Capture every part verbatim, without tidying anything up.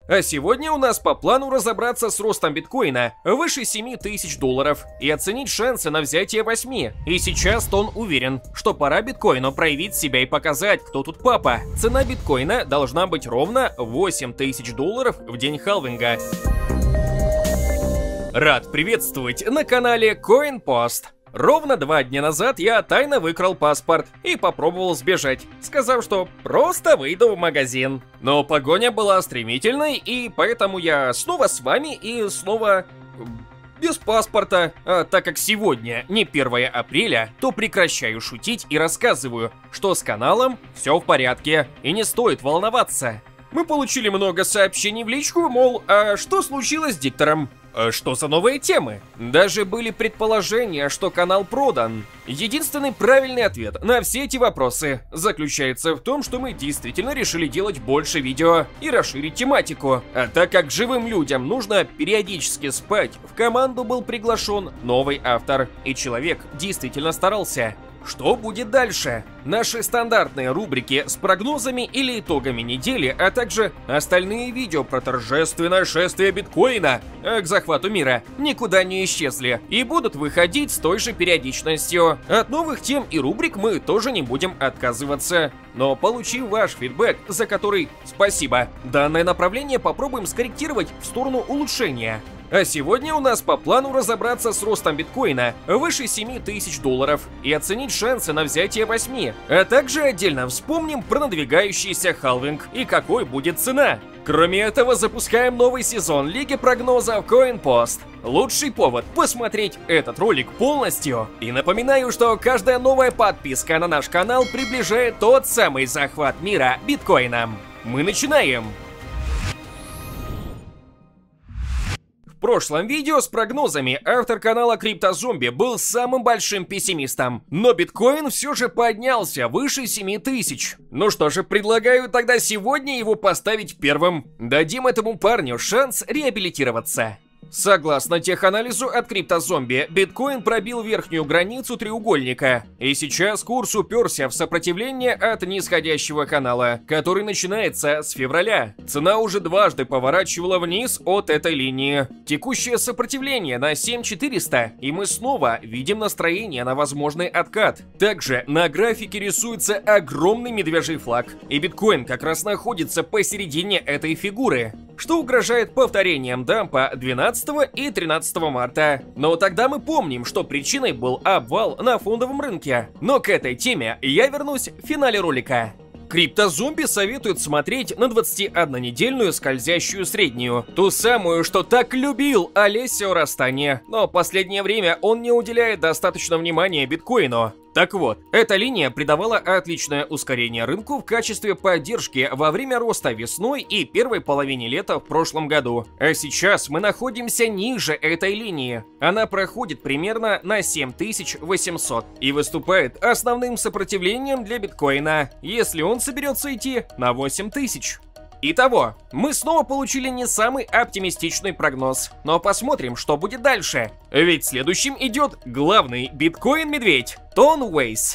А сегодня у нас по плану разобраться с ростом биткоина выше семи тысяч долларов и оценить шансы на взятие восьми. И сейчас Тон уверен, что пора биткоину проявить себя и показать, кто тут папа. Цена биткоина должна быть ровно восемь тысяч долларов в день халвинга. Рад приветствовать на канале CoinPost. Ровно два дня назад я тайно выкрал паспорт и попробовал сбежать, сказав, что просто выйду в магазин. Но погоня была стремительной, и поэтому я снова с вами и снова без паспорта. А так как сегодня не первое апреля, то прекращаю шутить и рассказываю, что с каналом все в порядке и не стоит волноваться. Мы получили много сообщений в личку, мол, а что случилось с диктором? А что за новые темы? Даже были предположения, что канал продан. Единственный правильный ответ на все эти вопросы заключается в том, что мы действительно решили делать больше видео и расширить тематику. А так как живым людям нужно периодически спать, в команду был приглашен новый автор, и человек действительно старался. Что будет дальше? Наши стандартные рубрики с прогнозами или итогами недели, а также остальные видео про торжественное шествие биткоина к захвату мира никуда не исчезли и будут выходить с той же периодичностью. От новых тем и рубрик мы тоже не будем отказываться. Но получив ваш фидбэк, за который спасибо, данное направление попробуем скорректировать в сторону улучшения. А сегодня у нас по плану разобраться с ростом биткоина выше семи тысяч долларов и оценить шансы на взятие восьми, а также отдельно вспомним про надвигающийся халвинг и какой будет цена. Кроме этого, запускаем новый сезон Лиги прогнозов CoinPost. Лучший повод посмотреть этот ролик полностью. И напоминаю, что каждая новая подписка на наш канал приближает тот самый захват мира биткоином. Мы начинаем! В прошлом видео с прогнозами автор канала CryptoZombie был самым большим пессимистом, но биткоин все же поднялся выше семи тысяч. Ну что же, предлагаю тогда сегодня его поставить первым. Дадим этому парню шанс реабилитироваться. Согласно теханализу от CryptoZombie, биткоин пробил верхнюю границу треугольника, и сейчас курс уперся в сопротивление от нисходящего канала, который начинается с февраля. Цена уже дважды поворачивала вниз от этой линии. Текущее сопротивление на семь тысяч четыреста, и мы снова видим настроение на возможный откат. Также на графике рисуется огромный медвежий флаг, и биткоин как раз находится посередине этой фигуры, что угрожает повторением дампа двенадцатого и тринадцатого марта. Но тогда мы помним, что причиной был обвал на фондовом рынке. Но к этой теме я вернусь в финале ролика. CryptoZombie советует смотреть на двадцатиоднонедельную скользящую среднюю, ту самую, что так любил Алессио Растани, но в последнее время он не уделяет достаточно внимания биткоину. Так вот, эта линия придавала отличное ускорение рынку в качестве поддержки во время роста весной и первой половине лета в прошлом году. А сейчас мы находимся ниже этой линии. Она проходит примерно на семь тысяч восемьсот и выступает основным сопротивлением для биткоина, если он соберется идти на восемь тысяч. Итого, мы снова получили не самый оптимистичный прогноз, но посмотрим, что будет дальше. Ведь следующим идет главный биткоин-медведь Тон Уэйс.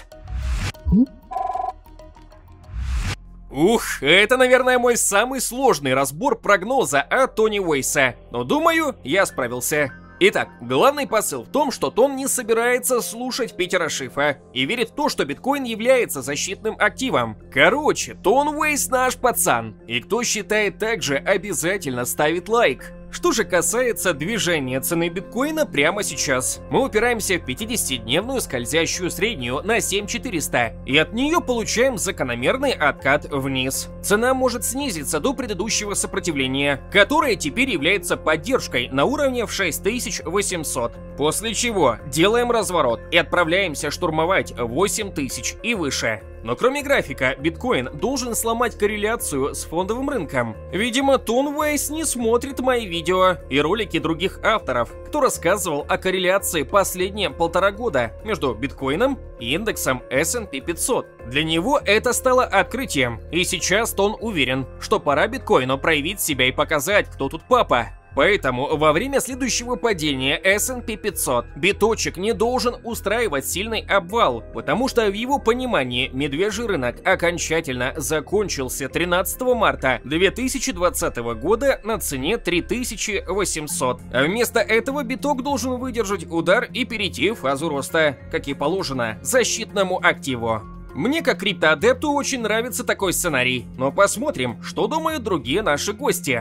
Ух, это, наверное, мой самый сложный разбор прогноза от Тони Уэйса, но думаю, я справился. Итак, главный посыл в том, что Тон не собирается слушать Питера Шифа и верит в то, что биткоин является защитным активом. Короче, Тон Уэйс наш пацан. И кто считает так же, обязательно ставит лайк. Что же касается движения цены биткоина прямо сейчас, мы упираемся в пятидесятидневную скользящую среднюю на семь тысяч четыреста, и от нее получаем закономерный откат вниз. Цена может снизиться до предыдущего сопротивления, которое теперь является поддержкой на уровне в шесть тысяч восемьсот. После чего делаем разворот и отправляемся штурмовать восемь тысяч и выше. Но кроме графика, биткоин должен сломать корреляцию с фондовым рынком. Видимо, Тон Уэйс не смотрит мои видео и ролики других авторов, кто рассказывал о корреляции последние полтора года между биткоином и индексом эс энд пи пятьсот. Для него это стало открытием, и сейчас Тон уверен, что пора биткоину проявить себя и показать, кто тут папа. Поэтому во время следующего падения эс энд пи пятьсот биточек не должен устраивать сильный обвал, потому что в его понимании медвежий рынок окончательно закончился тринадцатого марта две тысячи двадцатого года на цене три тысячи восемьсот. А вместо этого биток должен выдержать удар и перейти в фазу роста, как и положено защитному активу. Мне, как криптоадепту, очень нравится такой сценарий, но посмотрим, что думают другие наши гости.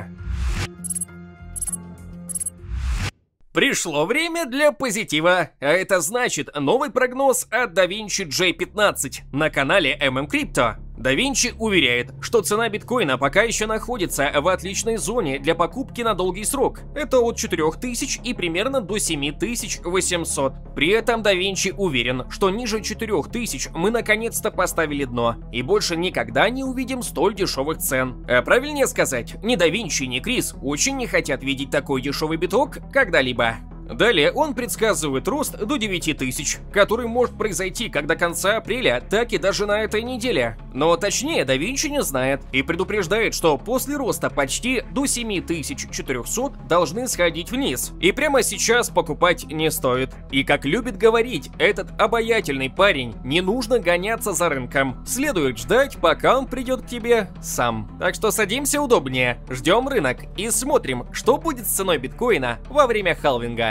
Пришло время для позитива, а это значит новый прогноз от DaVinci джей пятнадцать на канале эм эм Crypto. DaVinci уверяет, что цена биткоина пока еще находится в отличной зоне для покупки на долгий срок. Это от четырёх тысяч и примерно до семи тысяч восьмисот. При этом DaVinci уверен, что ниже четырёх тысяч мы наконец-то поставили дно и больше никогда не увидим столь дешевых цен. А правильнее сказать, ни DaVinci, ни Крис очень не хотят видеть такой дешевый биток когда-либо. Далее он предсказывает рост до девяти тысяч, который может произойти как до конца апреля, так и даже на этой неделе. Но точнее DaVinci не знает и предупреждает, что после роста почти до семи тысяч четырёхсот должны сходить вниз. И прямо сейчас покупать не стоит. И как любит говорить этот обаятельный парень, не нужно гоняться за рынком. Следует ждать, пока он придет к тебе сам. Так что садимся удобнее, ждем рынок и смотрим, что будет с ценой биткоина во время халвинга.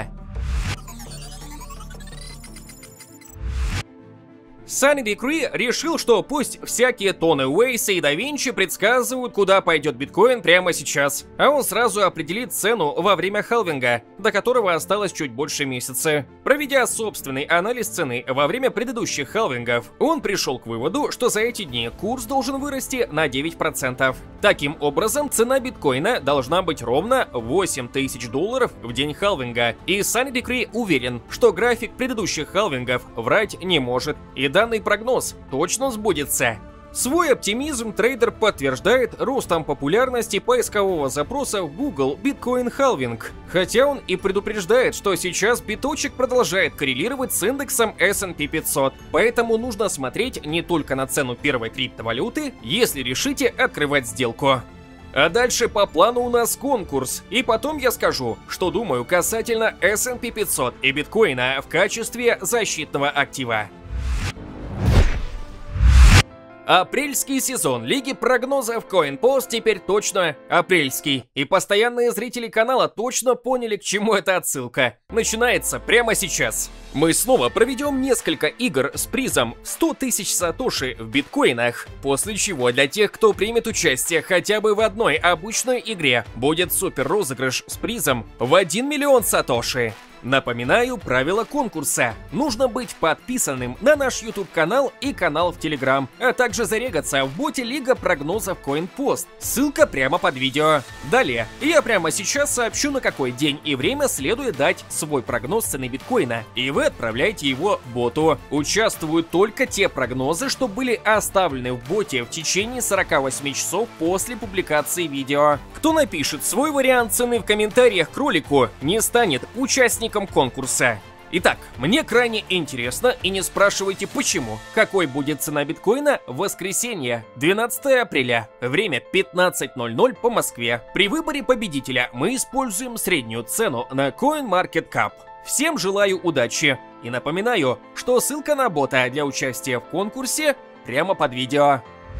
Sunny Decree решил, что пусть всякие Тони Уэйсы и DaVinci предсказывают, куда пойдет биткоин прямо сейчас, а он сразу определит цену во время халвинга, до которого осталось чуть больше месяца. Проведя собственный анализ цены во время предыдущих халвингов, он пришел к выводу, что за эти дни курс должен вырасти на девять процентов. Таким образом, цена биткоина должна быть ровно восемь тысяч долларов в день халвинга, и Sunny Decree уверен, что график предыдущих халвингов врать не может, и данный прогноз точно сбудется. Свой оптимизм трейдер подтверждает ростом популярности поискового запроса в Google Bitcoin Halving, хотя он и предупреждает, что сейчас биточек продолжает коррелировать с индексом эс энд пи пятьсот, поэтому нужно смотреть не только на цену первой криптовалюты, если решите открывать сделку. А дальше по плану у нас конкурс, и потом я скажу, что думаю касательно эс энд пи пятьсот и биткоина в качестве защитного актива. Апрельский сезон Лиги прогнозов CoinPost теперь точно апрельский, и постоянные зрители канала точно поняли, к чему эта отсылка. Начинается прямо сейчас. Мы снова проведем несколько игр с призом сто тысяч сатоши в биткоинах, после чего для тех, кто примет участие хотя бы в одной обычной игре, будет супер розыгрыш с призом в один миллион сатоши. Напоминаю правила конкурса. Нужно быть подписанным на наш YouTube канал и канал в Telegram, а также зарегаться в боте Лига прогнозов CoinPost. Ссылка прямо под видео. Далее, я прямо сейчас сообщу, на какой день и время следует дать свой прогноз цены биткоина, и вы отправляете его боту. Участвуют только те прогнозы, что были оставлены в боте в течение сорока восьми часов после публикации видео. Кто напишет свой вариант цены в комментариях к ролику, не станет участником конкурса. Итак, мне крайне интересно, и не спрашивайте почему, какой будет цена биткоина в воскресенье, двенадцатого апреля, время пятнадцать ноль ноль по Москве. При выборе победителя мы используем среднюю цену на CoinMarketCap. Всем желаю удачи и напоминаю, что ссылка на бота для участия в конкурсе прямо под видео.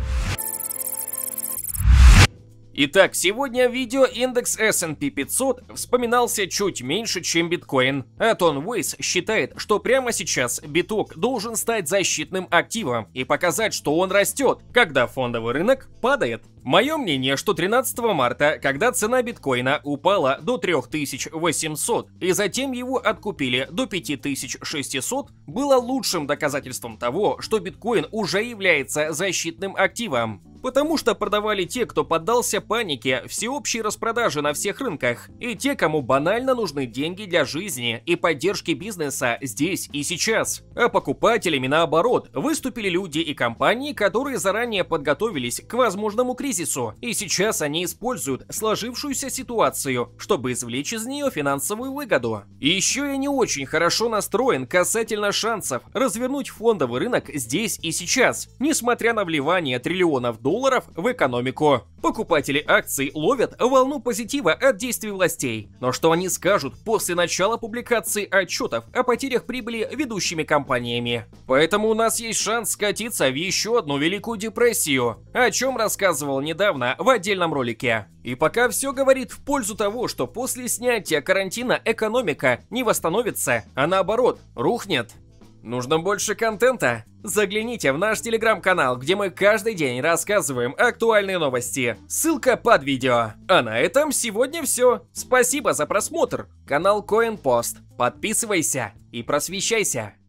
Итак, сегодня в видео индекс эс энд пи пятьсот вспоминался чуть меньше, чем биткоин. А Тони Уэйс считает, что прямо сейчас биток должен стать защитным активом и показать, что он растет, когда фондовый рынок падает. Мое мнение, что тринадцатого марта, когда цена биткоина упала до трёх тысяч восьмисот и затем его откупили до пяти тысяч шестисот, было лучшим доказательством того, что биткоин уже является защитным активом. Потому что продавали те, кто поддался панике, всеобщей распродаже на всех рынках, и те, кому банально нужны деньги для жизни и поддержки бизнеса здесь и сейчас. А покупателями, наоборот, выступили люди и компании, которые заранее подготовились к возможному кризису, и сейчас они используют сложившуюся ситуацию, чтобы извлечь из нее финансовую выгоду. И еще я не очень хорошо настроен касательно шансов развернуть фондовый рынок здесь и сейчас, несмотря на вливание триллионов долларов долларов в экономику. Покупатели акций ловят волну позитива от действий властей. Но что они скажут после начала публикации отчетов о потерях прибыли ведущими компаниями? Поэтому у нас есть шанс скатиться в еще одну великую депрессию, о чем рассказывал недавно в отдельном ролике. И пока все говорит в пользу того, что после снятия карантина экономика не восстановится, а наоборот, рухнет. Нужно больше контента? Загляните в наш телеграм-канал, где мы каждый день рассказываем актуальные новости. Ссылка под видео. А на этом сегодня все. Спасибо за просмотр. Канал CoinPost. Подписывайся и просвещайся.